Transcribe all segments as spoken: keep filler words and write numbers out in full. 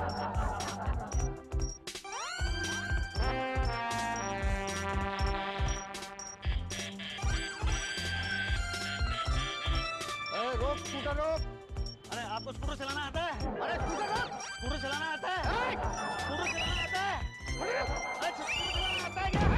रोक स्कूटर रोक। अरे आपको स्कूटर चलाना आता है? अरे स्कूटर रोक। स्कूटर चलाना आता है? स्कूटर चलाना आता है? अरे स्कूटर चलाना आता है क्या?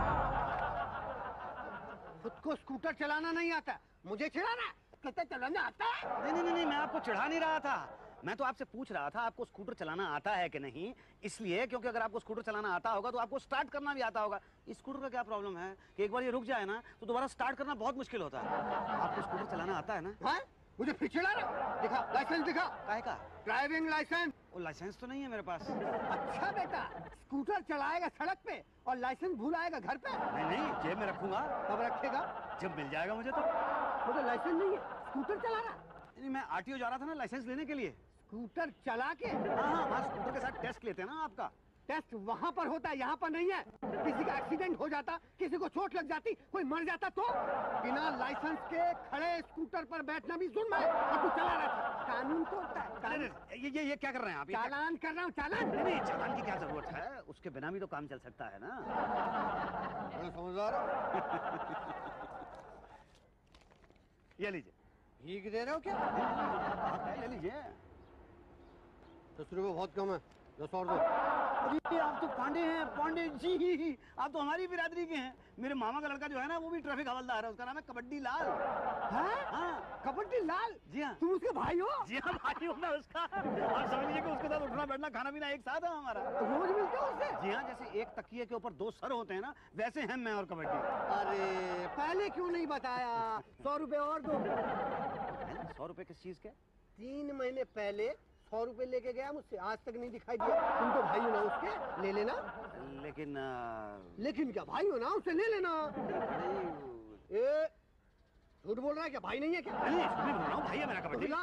खुद को स्कूटर चलाना नहीं आता, मुझे चलाना कहते चलाना आता है? नहीं नहीं नहीं, मैं आपको चिढ़ा नहीं रहा था। मैं तो आपसे पूछ रहा था आपको स्कूटर चलाना आता है कि नहीं, इसलिए क्योंकि अगर आपको स्कूटर चलाना आता होगा तो आपको स्टार्ट करना भी आता होगा। इस स्कूटर का क्या प्रॉब्लम है कि एक बार ये रुक जाए ना तो दोबारा स्टार्ट करना बहुत मुश्किल होता है। आपको स्कूटर चलाना आता है ना? है? मुझे फिर चिढ़ा रहा? दिखा लाइसेंस दिखा। काहे का? Driving licence. वो लाइसेंस तो नहीं है मेरे पास। अच्छा बेटा, स्कूटर चलाएगा सड़क पे और लाइसेंस भूल आएगा घर पे? नहीं नहीं, जेब में रखूंगा। कब रखेगा? जब मिल जाएगा मुझे तो। मुझे लाइसेंस नहीं है, स्कूटर चला रहा? नहीं, मैं आरटीओ जा रहा था ना लाइसेंस लेने के लिए। स्कूटर चला के? हाँ हाँ, वहाँ स्कूटर के साथ टेस्ट लेते हैं ना आपका। टेस्ट वहाँ पर होता है, यहाँ पर नहीं है। किसी का एक्सीडेंट हो जाता, किसी को चोट लग जाती, कोई मर जाता तो? बिना लाइसेंस के खड़े स्कूटर पर बैठना भी जुर्म है और तू चला रहा था। कानून तो होता है। कानून। ये ये ये क्या कर रहे हैं आप? चालान कर रहा हूँ, चालान। नहीं नहीं, चालान की क्या जरूरत है, उसके बिना भी तो काम चल सकता है ना। समझदार। ये लीजिए। भीग दे रहे हो क्या? ले लीजिए। दस रुपये बहुत कम है, दस और दो। अरे आप तो पांडे हैं, पांडे जी। आप तो हमारी बिरादरी के हैं। मेरे मामा का लड़का जो है ना वो भी ट्रैफिक हवलदार है, उसका नाम है कबड्डी लाल। हाँ? हाँ। कबड्डी लाल? जी हाँ। तुम उसके भाई हो? जी हाँ, भाई हूँ मैं उसका। आप समझ लीजिए कि उसके साथ उठना बैठना खाना पीना एक साथ है हमारा। रोज मिलते हो उससे? जी हाँ, जैसे एक तकिए के ऊपर दो सर होते हैं ना, वैसे हैं मैं और कबड्डी। अरे पहले क्यों नहीं बताया? सौ रुपए और दो। सौ रुपए किस चीज के? तीन महीने पहले सौ रुपए लेके गया मुझसे, आज तक नहीं दिखाई दिया। तुम तो भाई हो ना उसके, ले लेना। लेकिन आ... लेकिन क्या, भाई हो ना उससे ले लेना। ए, झूठ बोल रहा है क्या? भाई नहीं है क्या? नहीं, झूठ नहीं बोल रहा हूँ, भाई है मेरा कबड्डी। तो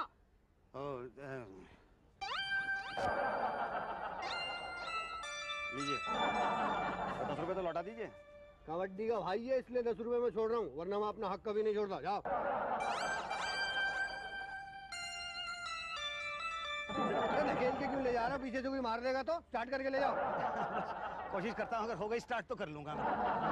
लीजिए, दस रुपए तो लौटा दीजिए। कबड्डी का भाई है इसलिए दस रुपए में छोड़ रहा हूँ, वरना मैं अपना हक कभी नहीं छोड़ता। जाओ। धकेल के क्यों ले जा रहा हो? पीछे से कोई मार देगा तो? स्टार्ट करके ले जाओ। कोशिश करता हूँ, अगर हो गई स्टार्ट तो कर लूंगा मैं।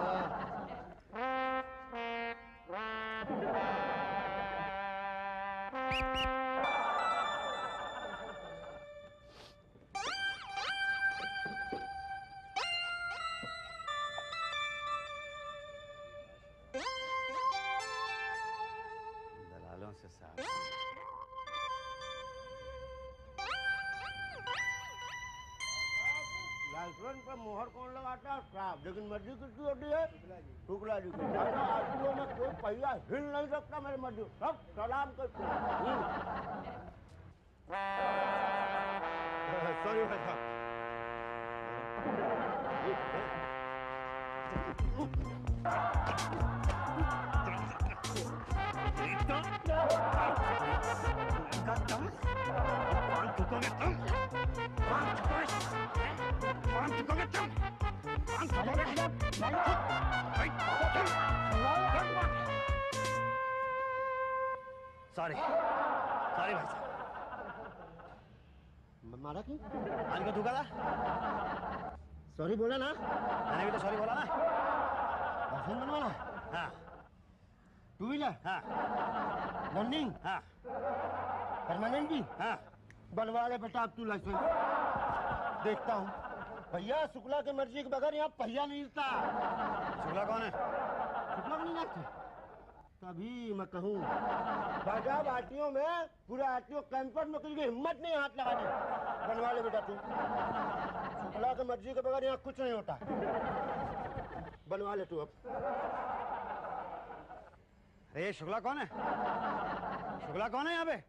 दलालों से साथ। लाइसेंस पर मोहर कौन लगाता है? साहब, लेकिन मर्जी किसकी होती है? शुक्ला जी की। आरटीओ में कोई पहिया हिल नहीं सकता मेरी मर्जी, सब सलाम करते हैं। सॉरी भाई साहब। सॉरी सॉरी भाई साहब। मारा क्यों? आज का धोखा था। सॉरी बोला ना? मैंने भी तो सॉरी बोला ना। लाइसेंस बनवाना? हाँ। Two wheeler? हाँ। रनिंग? हाँ। परमानेंट भी? हाँ। बनवा ले बेटा अब तू लाइसेंस। देखता हूँ। भैया शुक्ला के मर्जी के बगैर यहाँ पहिया नहीं हिलता। शुक्ला कौन है? शुक्ला को नहीं जानते? तभी मैं कहूँ बाजार आरटीओ में पूरा आरटीओ कैंपस में किसी की हिम्मत नहीं हाथ लगाने। बनवा ले बेटा तू। शुक्ला के मर्जी के बगैर यहाँ कुछ नहीं होता। बनवा ले तू अब। अरे शुक्ला कौन है? शुक्ला कौन है यहाँ पे?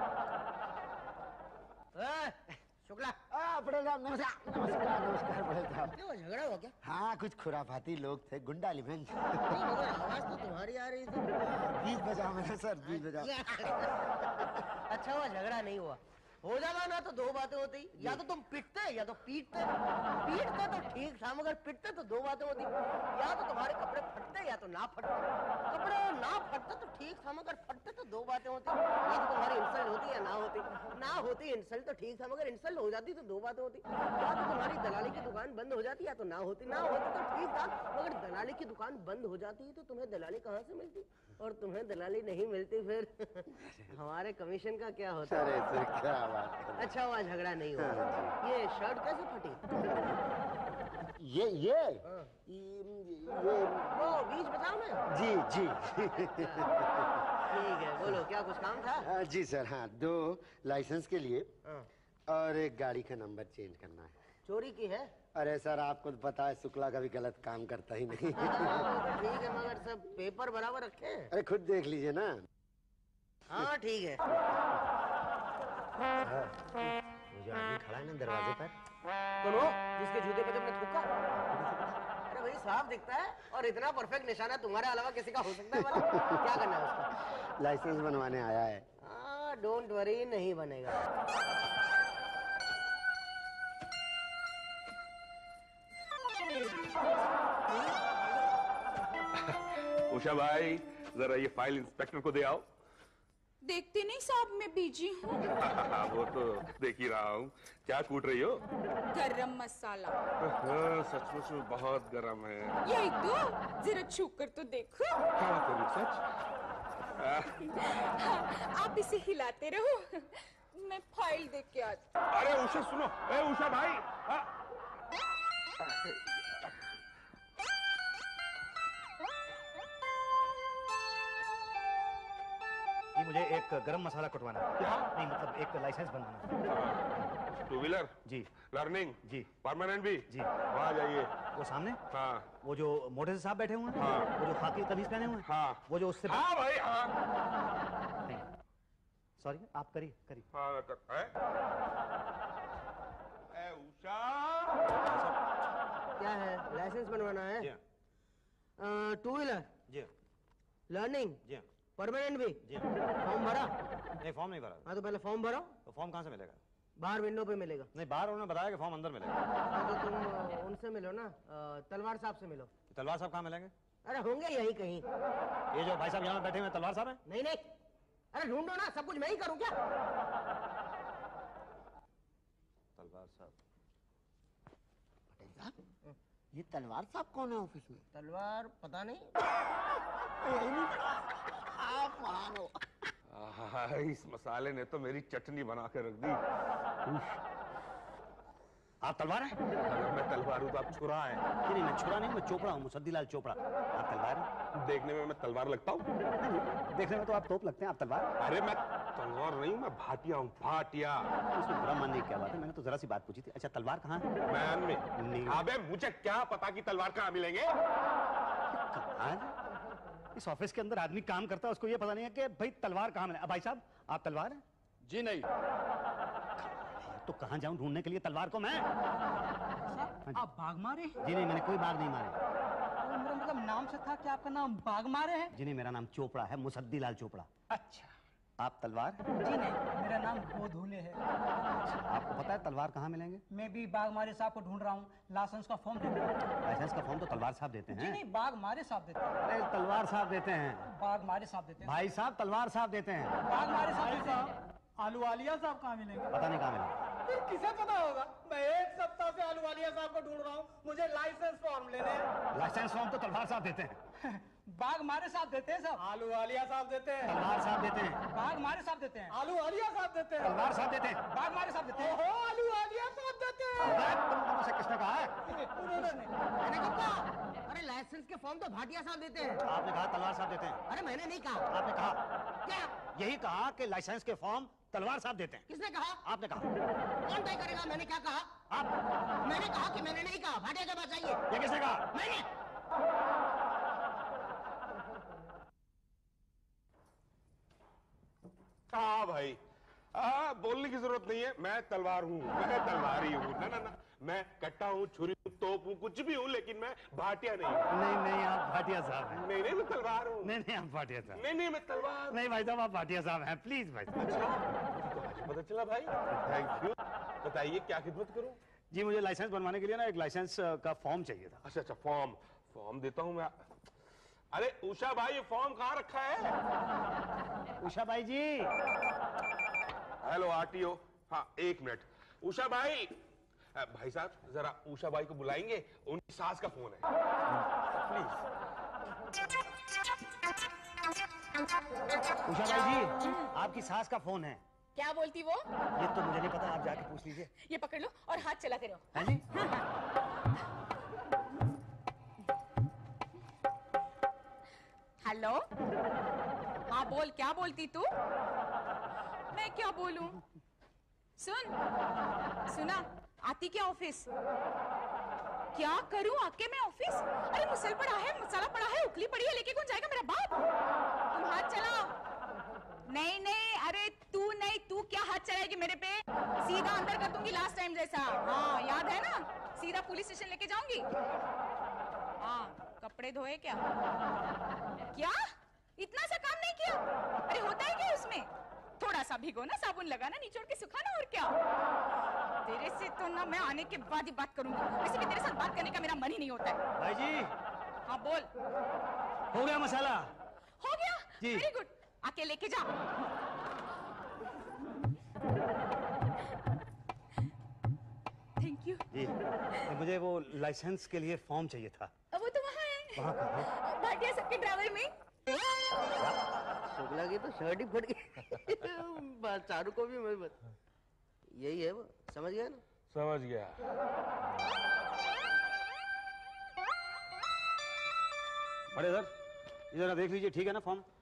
शुक्ला। बड़े साहब नमस्कार। नमस्कार नमस्कार बड़े साहब। क्यों झगड़ा हुआ क्या? हाँ कुछ खुराफाती लोग थे, गुंडा लिमेंट। नहीं मगर आवाज तो तुम्हारी आ रही थी। बीस बजाओ मेरा सर, बीस बजाओ। अच्छा हुआ झगड़ा नहीं हुआ। हो जाना ना तो दो बातें होती, या तो तुम पिटते या तो पीटते। पीटते तो ठीक था, मगर पिटते तो दो बातें होती, या तो तुम्हारे कपड़े फटते या तो ना फटते। कपड़े ना फटते तो ठीक था, मगर फटते तो दो बातें होती, या तो तुम्हारी इंसल्ट होती या ना होती। ना होती इंसल्ट तो ठीक था, मगर इंसल्ट हो जाती तो दो बातें होती, या तो तुम्हारी दलाली की दुकान बंद हो जाती या तो ना होती। ना होती तो ठीक था, मगर दलाली की दुकान बंद हो जाती तो तुम्हें दलाली कहाँ से मिलती, और तुम्हें दलाली नहीं मिलती फिर हमारे कमीशन का क्या होता? अरे सर क्या बात है। अच्छा हुआ झगड़ा नहीं हुआ। ये शर्ट कैसे फटी? ये ये हाँ। ये, वो बीच बताओ मैं। जी जी ठीक है, बोलो क्या कुछ काम था? हाँ, जी सर, हाँ, दो लाइसेंस के लिए हाँ। और एक गाड़ी का नंबर चेंज करना है। चोरी की है? अरे सर आपको तो पता है शुक्ला कभी गलत काम करता ही नहीं। हाँ, वो तो ठीक है, मगर सब पेपर बराबर रखे हैं? अरे खुद देख लीजिए ना। हाँ ठीक है। वो जो आदमी खड़ा है ना दरवाजे पर, तो लो, जिसके जूते पे तुमने थूका। अरे भाई साफ दिखता है, और इतना परफेक्ट निशाना तुम्हारे अलावा किसी का हो सकता है? वाला क्या करना है उसका? लाइसेंस बनवाने आया है। हाँ डोंट वरी, नहीं बनेगा। उषा भाई जरा ये फाइल इंस्पेक्टर को दे आओ। देखते नहीं साहब, मैं बिजी हूँ। वो तो देख ही रहा हूँ। क्या कूट रही हो? गरम मसाला। हाँ, सचमुच में बहुत गरम है। यही तो, जरा छू कर तो देखो। क्या बात करूँ, सच? हाँ, आप इसे हिलाते रहो, मैं फाइल देख के आती। अरे उषा सुनो, ए उषा भाई। आ, जी मुझे एक गरम मसाला कुटवाना है। क्या? नहीं मतलब एक लाइसेंस बनवाना है। टू व्हीलर जी। लर्निंग जी। परमानेंट भी जी। वहाँ जाइए। वो सामने हाँ वो जो मोटे से साहब बैठे हुए हैं, हाँ। वो जो खाकी कमीज पहने हुए हैं, हाँ वो जो उससे हाँ भाई हाँ सॉरी आप करिए करिए। हाँ कर, है? ए उषा। क्या है? लाइसेंस बनवाना है? जी टू व्हीलर, जी लर्निंग, जी परमानेंट भी। जी। फॉर्म भरा? नहीं फॉर्म नहीं भरा। हाँ तो पहले फॉर्म भरो। तो फॉर्म कहाँ से मिलेगा? बाहर विंडो पे मिलेगा। नहीं बाहर उन्होंने बताया कि फॉर्म अंदर मिलेगा। हाँ तो तुम अ, उनसे मिलो ना, अ, तलवार साहब से मिलो। तलवार साहब कहाँ मिलेंगे? अरे होंगे यहीं कहीं। ये जो भाई साहब यहाँ बैठे हुए हैं तलवार साहब हैं? नहीं नहीं, अरे ढूंढो ना, सब कुछ मैं ही करूँ क्या? तलवार साहब। पटेल साहब, ये तलवार साहब कौन है ऑफिस में? तलवार पता नहीं। आप महान हो। आहा, इस मसाले ने तो मेरी चटनी बना के रख दी। आप तलवार हैं? अगर मैं तलवार हूँ तो आप छुरा है। नहीं नहीं मैं छुरा नहीं, मैं चोपड़ा हूँ, मुसद्दीलाल चोपड़ा। आप तलवार हैं? देखने में मैं तलवार लगता हूँ? देखने में तो आप तोप लगते हैं, आप तलवार। अरे मैं तलवार नहीं, मैं भाटिया हूँ, भाटिया। इसमें बुरा मानने की क्या बात है, मैंने तो जरा सी बात पूछी थी। अच्छा तलवार कहाँ है? मैन में। नहीं। अबे मुझे क्या पता कि तलवार कहाँ मिलेंगे? कमाल। इस ऑफिस के अंदर आदमी काम करता है, उसको ये पता नहीं है कि भाई तलवार कहाँ मिले। अब भाई साहब आप तलवार हैं? जी नहीं। तो कहाँ जाऊं ढूंढने के लिए तलवार को मैं? साहब आप बाघ मारे? जी नहीं मैंने कोई बाघ नहीं मारे। तो मेरा मतलब नाम से था कि आपका नाम बाघ मारे है? जी नहीं मेरा नाम चोपड़ा है, मुसद्दीलाल चोपड़ा। अच्छा। आप तलवार? जी नहीं, मेरा नाम गोधूले है। आपको पता है तलवार कहाँ मिलेंगे? मैं भी बाघ मारे साहब को ढूंढ रहा हूँ, लाइसेंस का फॉर्म देना है। लाइसेंस का फॉर्म तो तलवार साहब देते जी हैं। नहीं, बाघ मारे साहब देते हैं। अरे तलवार साहब देते हैं। बाघ मारे साहब देते हैं। भाई साहब तलवार साहब देते हैं। बाघ मारे साहब देते हैं। आलू वालिया साहब कहाँ मिलेंगे? पता नहीं कहाँ मिलेंगे। फिर किसे पता होगा? मैं एक सप्ताह से आलू वालिया साहब को ढूंढ रहा हूँ, मुझे लाइसेंस फॉर्म लेने हैं। लाइसेंस फॉर्म तो तलवार साहब देते हैं। बाघ मारे साहब देते हैं साहब। आलू वालिया साहब देते हैं। तलवार साहब देते हैं। बाघ मारे साहब देते हैं। आलू वालिया साहब देते हैं। तलवार साहब देते हैं। बाघ मारे साहब देते हैं। ओहो, आलू वालिया साहब देते हैं। तुम दोनों से किसने कहा है? उन्होंने मैंने कब कहा? अरे लाइसेंस के फॉर्म तो भाटिया साहब देते हैं। आपने कहा तलवार साहब देते हैं। अरे मैंने नहीं कहा। आपने कहा क्या? यही कहा कि लाइसेंस के फॉर्म तलवार साहब देते हैं। किसने कहा? आपने कहा। कौन तय करेगा मैंने क्या कहा? आप। मैंने कहा कि मैंने नहीं कहा। भाटिया के पास आइए। ये किसने कहा? मैंने। हाँ भाई, आ, बोलने की जरूरत नहीं है। मैं तलवार हूँ, मैं तलवारी हूँ। ना ना ना, मैं कट्टा हूँ, छुरी हूँ, तोप हूँ, कुछ भी हूँ, लेकिन मैं भाटिया नहीं हूँ। नहीं नहीं आप भाटिया साहब हैं। नहीं नहीं, मैं तलवार हूँ। नहीं नहीं आप भाटिया साहब। नहीं नहीं, मैं तलवार। नहीं भाई साहब आप भाटिया साहब हैं, प्लीज भाई साहब। अच्छा, आज पता चला भाई, थैंक यू। बताइए क्या खिदमत करूं? जी मुझे लाइसेंस बनवाने के लिए ना एक लाइसेंस का फॉर्म चाहिए था। अच्छा अच्छा, फॉर्म फॉर्म देता हूं मैं। अरे उषा भाई, ये फॉर्म कहाँ रखा है? उषा भाई जी। Hello RTO. हाँ एक मिनट। उषा भाई, अ, भाई साहब जरा उषा भाई को बुलाएंगे, उनकी सास का फोन है, प्लीज। उषा भाई जी, आपकी सास का फोन है। क्या बोलती वो? ये तो मुझे नहीं पता, आप जाके पूछ लीजिए। ये पकड़ लो और हाथ चलाते रहो। हाँ जी। हेलो, हाँ बोल, क्या बोलती तू? मैं क्या बोलूं? सुन, सुना, आती क्या ऑफिस? क्या करूं आके मैं ऑफिस? अरे मुसल पड़ा है, मसाला पड़ा है, उखली पड़ी है, लेके कौन जाएगा मेरा बाप? तुम हाथ चलाओ। नहीं नहीं, अरे तू नहीं, तू क्या हाथ चलाएगी मेरे पे? सीधा अंदर कर दूंगी लास्ट टाइम जैसा। हाँ याद है ना, सीधा पुलिस स्टेशन लेके जाऊंगी। हाँ, कपड़े धोए क्या? क्या? इतना सा काम नहीं किया? अरे होता है क्या उसमें? थोड़ा सा भिगोना, साबुन लगाना, निचोड़ के सुखाना, और क्या? तेरे से तो ना मैं आने के बाद ही बात करूंगी। वैसे भी तेरे साथ बात करने का मेरा मन ही नहीं होता है। भाई जी। हाँ बोल। हो गया मसाला? हो गया? जी। वेरी गुड, आके लेके जा। Thank you. जी, तो मुझे वो लाइसेंस के लिए फॉर्म चाहिए था। अब वो तो वहाँ है। वहाँ कहाँ है? भाटिया सबके ड्राइवर में। शुक्ला की तो शर्ट ही फट गई। बस चारू को भी मैं बस यही है वो, समझ गया ना? समझ गया। बड़े सर, इधर देख लीजिए, ठीक है ना फॉर्म?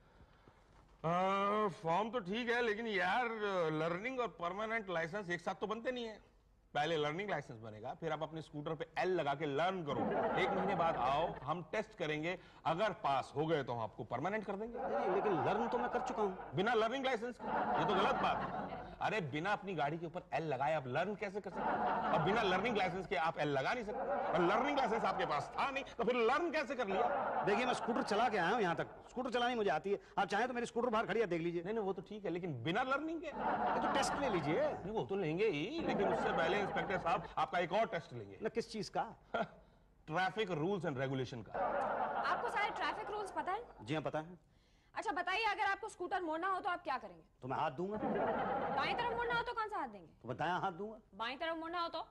फॉर्म तो ठीक है, लेकिन यार लर्निंग और परमानेंट लाइसेंस एक साथ तो बनते नहीं है। पहले लर्निंग लाइसेंस बनेगा, फिर आप अपने स्कूटर पे एल लगा के लर्न करो। एक महीने बाद आओ, हम टेस्ट करेंगे, अगर पास हो गए तो हम आपको परमानेंट कर देंगे। नहीं, लेकिन लर्न तो मैं कर चुका हूँ बिना लर्निंग लाइसेंस के। ये तो गलत बात है। अरे बिना अपनी गाड़ी के ऊपर एल लगाए आप लर्न कैसे कर सकते हैं? अब बिना लर्निंग लाइसेंस के आप एल लगा नहीं सकते, और लर्निंग लाइसेंस आपके पास था नहीं, तो फिर लर्न कैसे कर लिया? देखिए, मैं स्कूटर चला के आया हूँ यहाँ तक। स्कूटर चलानी मुझे आती है। आप चाहें तो मेरी स्कूटर बाहर खड़ी है, देख लीजिए। नहीं नहीं, वो तो ठीक है, लेकिन बिना लर्निंग के ये तो टेस्ट ले लीजिए। नहीं, वो तो लेंगे ही, लेकिन उससे पहले इंस्पेक्टर साहब आपका एक और टेस्ट लेंगे। ना, किस चीज का? ट्रैफिक रूल्स एंड रेगुलेशन का। आपको सारे ट्रैफिक रूल्स पता है? जी हाँ, पता है। अच्छा बताइए, अगर आपको स्कूटर मोड़ना हो तो आप क्या करेंगे? तो मैं हाथ दूंगा। दाएं तरफ मोड़ना हो तो कौन सा हाथ देंगे? तो मैं दायां हाथ दूंगा। बाएं तरफ मोड़ना हो तो?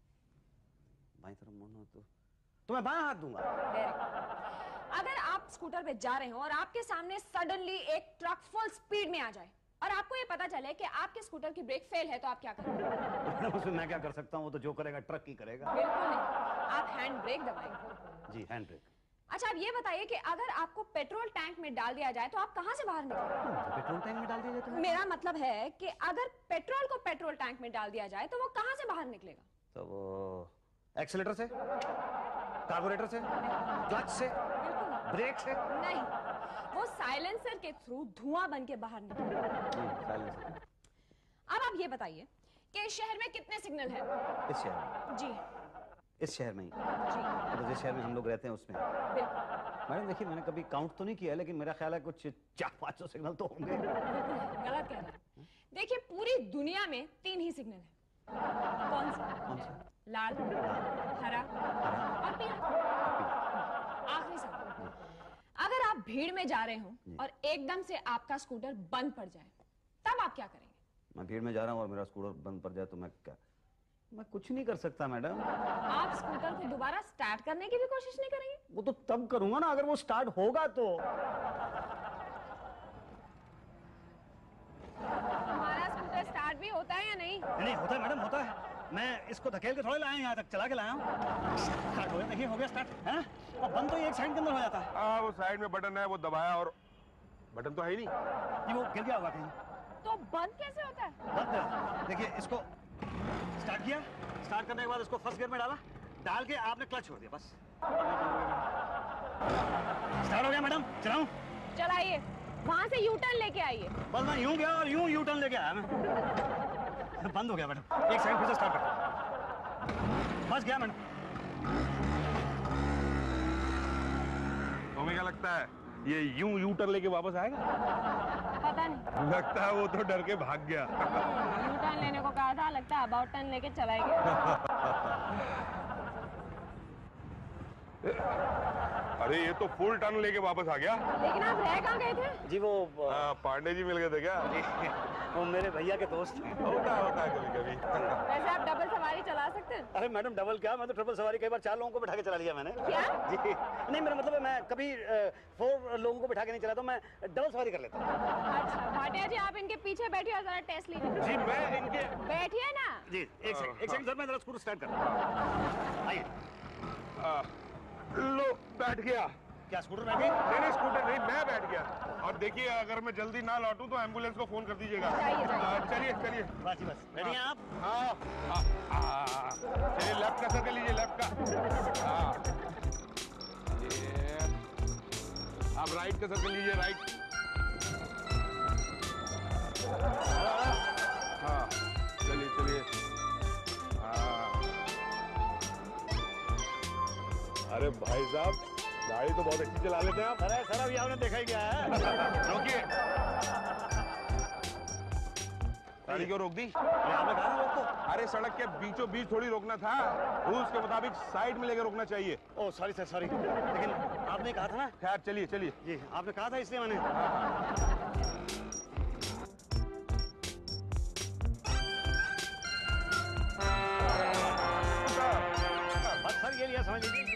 बाएं तरफ मोड़ना हो तो तो मैं बायां हाथ दूंगा। Very good. अगर आप स्कूटर पे जा रहे हो और आपके सामने सडनली एक ट्रक फुल स्पीड में आ जाए और आपको ये पता चले कि आपके स्कूटर की ब्रेक फेल है, तो आप क्या करेंगे? उसमें मैं क्या कर सकता हूँ? वो तो जो करेगा ट्रक ही करेगा। बिल्कुल नहीं, आप हैंड ब्रेक दबाएंगे। जी, हैंड ब्रेक। अच्छा, आप ये बताइए कि अगर आपको पेट्रोल टैंक में डाल दिया जाए तो आप कहां से बाहर निकलेंगे? तो पेट्रोल टैंक में डाल दिया जाता है? मेरा मतलब है कि अगर पेट्रोल को पेट्रोल टैंक में डाल दिया जाए तो वो कहां से बाहर निकलेगा? तो वो एक्सीलेटर से, कार्बोरेटर से, क्लच से, बिल्कुल नहीं। ब्रेक से? नहीं, वो साइलेंसर के थ्रू धुआं बन के बाहर निकलेगा। साइलेंसर। अब आप ये बताइए कि इस शहर में कितने सिग्नल हैं? इस शहर में? जी इस शहर में ही? जी अब जिस शहर में हम लोग रहते हैं उसमें? बिल्कुल। मैडम देखिए, मैंने कभी काउंट तो नहीं किया, लेकिन मेरा ख्याल है कुछ चार पाँच सौ सिग्नल तो होंगे। बिल्कुल गलत कह रहे हैं। देखिए, पूरी दुनिया में तीन ही सिग्नल हैं। कौन से? कौन सा? लाल, हरा और पीला। आखिरी सवाल, अगर आप भीड़ में जा रहे हो और एकदम से आपका स्कूटर बंद पड़ जाए, तब आप क्या करेंगे? मैं भीड़ में जा रहा हूँ और मेरा स्कूटर बंद पड़ जाए तो मैं क्या? मैं कुछ नहीं कर सकता मैडम। आप स्कूटर को दोबारा स्टार्ट करने की भी कोशिश नहीं करेंगे? वो तो तब करूंगा ना अगर वो स्टार्ट होगा तो। तुम्हारा स्कूटर स्टार्ट भी होता है या नहीं? नहीं होता है मैडम, होता है। मैं इसको धकेल के थोड़े लाया हूं, यहाँ तक चला के लाया हूँ। स्टार्ट हो गया, देखिए हो गया स्टार्ट है। और बंद तो एक साइड के अंदर हो जाता है। हाँ, वो साइड में बटन है, वो दबाया और बटन तो है ही नहीं। ये वो गिर गया होगा कहीं। तो बंद कैसे होता है? बंद, देखिए इसको स्टार्ट किया, स्टार्ट करने के बाद इसको फर्स्ट गियर में डाला, डाल के आपने क्लच छोड़ दिया, बस स्टार्ट हो गया मैडम। चलाऊं? चलाइए, वहां से यू टर्न लेके आइए। बस मैं यूं गया और यूं यू टर्न लेके आया मैं। बंद हो गया मैडम, एक सेकंड फिर से स्टार्ट कर। बस गया मैडम। तुम्हें क्या लगता है ये यूं यू टर्न लेके वापस आएगा? पता नहीं। लगता है वो तो डर के भाग गया। यू टर्न लेने को कहा था, लगता है अबाउट टर्न लेके चला गया। अरे ये तो फुल टर्न लेके वापस आ गया। लेकिन आप रह कहाँ गए थे? जी वो आ, पांडे जी मिल गए थे क्या? वो मेरे भैया के दोस्त हैं। होता है होता है कभी कभी। वैसे आप डबल सवारी चला सकते हैं? अरे मैडम डबल क्या, मैं तो ट्रिपल सवारी कई बार चार लोगों को बिठा के चला लिया मैंने। क्या? जी नहीं, मेरा मतलब है मैं कभी फोर लोगों को बिठा के नहीं चलाता, मैं डबल सवारी कर लेता हूँ। अच्छा भाटिया जी, आप इनके पीछे बैठिए और जरा टेस्ट लीजिए। जी मैं इनके बैठिए ना। जी एक सेकंड एक सेकंड सर, मैं जरा स्कूटर स्टार्ट कर रहा हूँ। आइए। आ, लो बैठ गया। क्या स्कूटर बैठ गई? नहीं नहीं स्कूटर नहीं, मैं बैठ गया। और देखिए अगर मैं जल्दी ना लौटूं तो एम्बुलेंस को फोन कर दीजिएगा। जाइए, जाइए। आ, चलिए चलिए। बस बस रेडी हैं आप? हाँ हाँ, हाँ, चलिए लेफ्ट का सर्कल लीजिए, लेफ्ट का। हाँ ये आप राइट का सर्कल लीजिए, राइट। हाँ चलिए चलिए। हाँ अरे भाई साहब गाड़ी तो बहुत अच्छी चला लेते हैं आप। अरे सर अभी आपने देखा ही क्या है। रोकिए। गाड़ी क्यों रोक दी? आपने कहा ना रोक दो। अरे सड़क के बीचों बीच थोड़ी रोकना था, रूल्स के मुताबिक साइड में लेकर रोकना चाहिए। ओह सॉरी सर सॉरी, लेकिन आपने कहा था ना। खैर चलिए चलिए। जी आपने कहा था इसलिए मैंने। बस सर ये लिया समझ लीजिए।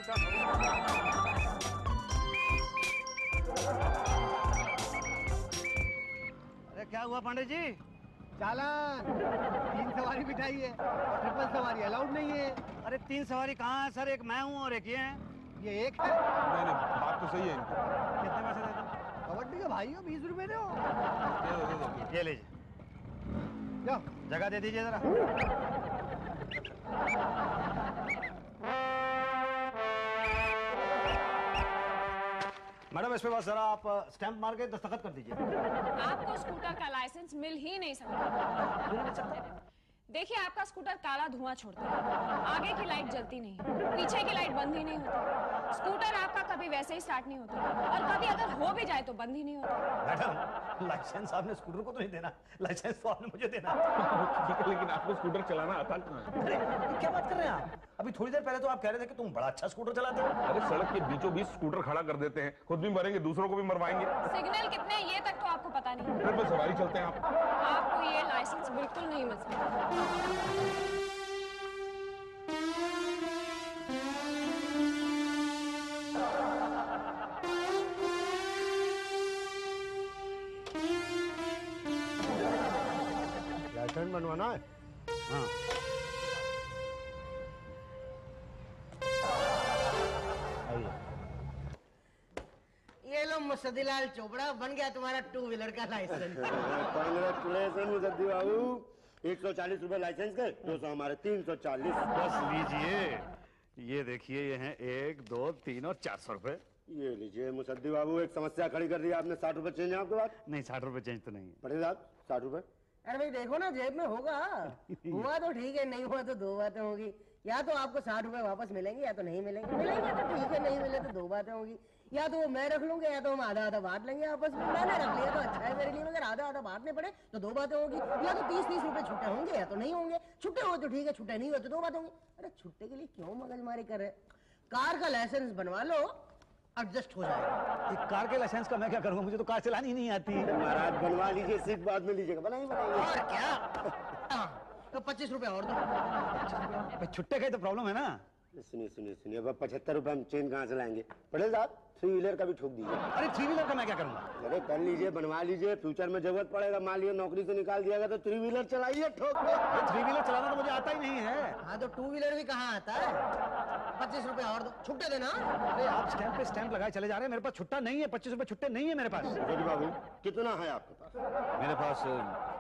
अरे क्या हुआ पांडे जी? चालान तीन सवारी बिठाई है और ट्रिपल सवारी अलाउड नहीं है। अरे तीन सवारी कहाँ है सर? एक मैं हूँ और एक ये है। ये एक है। नहीं नहीं बात तो सही है इनकी। कितने पैसे दे दो? कबड्डी का भाई हो, बीस रुपए दो। दे दो दे दो। ये लीजिए, जाओ जगह दे दीजिए जरा। मैडम इस पे बस जरा आप स्टैंप मार के दस्तखत कर दीजिए। आपको स्कूटर का लाइसेंस मिल ही नहीं सकता। देखिए आपका स्कूटर काला धुआं छोड़ता है, आगे की लाइट जलती नहीं, पीछे की लाइट बंद ही नहीं होती। स्कूटर आपका कभी वैसे ही स्टार्ट नहीं होता और कभी अगर हो भी जाए तो बंद ही नहीं होता। मैडम लाइसेंस आपने स्कूटर को तो नहीं देना, लाइसेंस तो आपने मुझे देना। ठीक है लेकिन आपको स्कूटर चलाना आता कहाँ है? अरे ये क्या बात कर रहे हैं आप? अभी थोड़ी देर पहले तो आप कह रहे थे कि तुम बड़ा अच्छा स्कूटर चलाते हो। अरे सड़क के बीचों बीच स्कूटर खड़ा कर देते हैं, खुद भी मरेंगे दूसरों को भी मरवाएंगे। सिग्नल कितने हैं ये तक तो आपको पता नहीं। ट्रिपल सवारी चलते हैं आप। आपको ये लाइसेंस बिल्कुल नहीं मिल सकता। लाइसेंस बनवाना है? हाँ ये लो मुसद्दीलाल चोपड़ा, बन गया तुम्हारा टू व्हीलर का लाइसेंस। कांग्रेचुलेसन मुसद्दी बाबू। एक सौ चालीस रुपए लाइसेंस के, दो सौ हमारे, तीन सौ चालीस। बस लीजिए, ये देखिए ये हैं एक दो तीन और चार सौ रुपए। ये लीजिए मुसद्दी बाबू, एक समस्या खड़ी कर दी आपने। साठ रुपए चेंज है आपके पास? नहीं साठ रुपए चेंज तो नहीं है। पड़े साहब साठ रुपए। अरे भाई देखो ना जेब में होगा, हुआ तो ठीक है, नहीं हुआ तो दो बातें होगी। या तो आपको साठ रुपए वापस मिलेंगे या तो नहीं मिलेंगे। मिलेंगे तो ठीक है, नहीं मिले तो दो बातें होगी। या तो वो मैं रख लूंगा या तो हम आधा आधा बांट लेंगे आपस में। मैंने रख लिया तो अच्छा है मेरे लिए, मगर आधा आधा बांटने पड़े तो दो बातें होगी। या तो तीस तीस रुपए छुट्टे होंगे या तो नहीं होंगे। छुट्टे हो तो ठीक है, छुट्टे नहीं हो तो दो बातें होंगी। अरे छुट्टे के लिए क्यों मगजमारी कर रहे? कार का लाइसेंस बनवा लो, एडजस्ट हो जाएगा। एक कार के लाइसेंस का मैं क्या करूंगा, मुझे तो कार चलानी ही नहीं आती। महाराज बनवा लीजिए, सीट बाद में लीजिएगा। बनाइए बनाइए। और क्या? तो पच्चीस रुपए और दो। छुट्टे का ही तो प्रॉब्लम है ना। सुनिए सुनिए सुनिए, अब पचहत्तर रुपए हम चेंज कहाँ से लाएंगे? पटेल साहब थ्री व्हीलर का भी ठोक दीजिए। अरे थ्री व्हीलर का मैं क्या करूंगा? अरे कर लीजिए, बनवा लीजिए, फ्यूचर में जरूरत पड़ेगा। मान लीजिए नौकरी से निकाल दिया गया तो थ्री व्हीलर चलाइए, ठोक दो। थ्री व्हीलर चलाना तो मुझे आता ही नहीं है। हाँ तो टू व्हीलर भी कहाँ आता है? पच्चीस रुपए और दो, छुट्टे देना। अरे आप स्टैंप पे स्टैंप लगाए चले जा रहे हैं, मेरे पास छुट्टा नहीं है। पच्चीस रुपए छुट्टे नहीं है मेरे पास। जोगी बाबू कितना है आपके पास? मेरे पास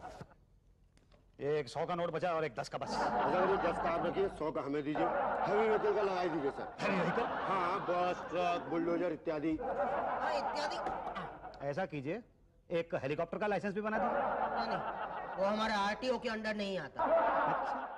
एक सौ का नोट बचा और एक दस का बस। अगर ये दस का आप रखिए, सौ का हमें दीजिए। हैवी व्हीकल का लगाई दीजिए सर। Heavy vehicle? हाँ, बस, ट्रक, बुलडोजर इत्यादि। हाँ इत्यादि। ऐसा कीजिए, एक हेलीकॉप्टर का लाइसेंस भी बना दीजिए। नहीं नहीं, वो हमारे आरटीओ के अंडर नहीं आता। अच्छा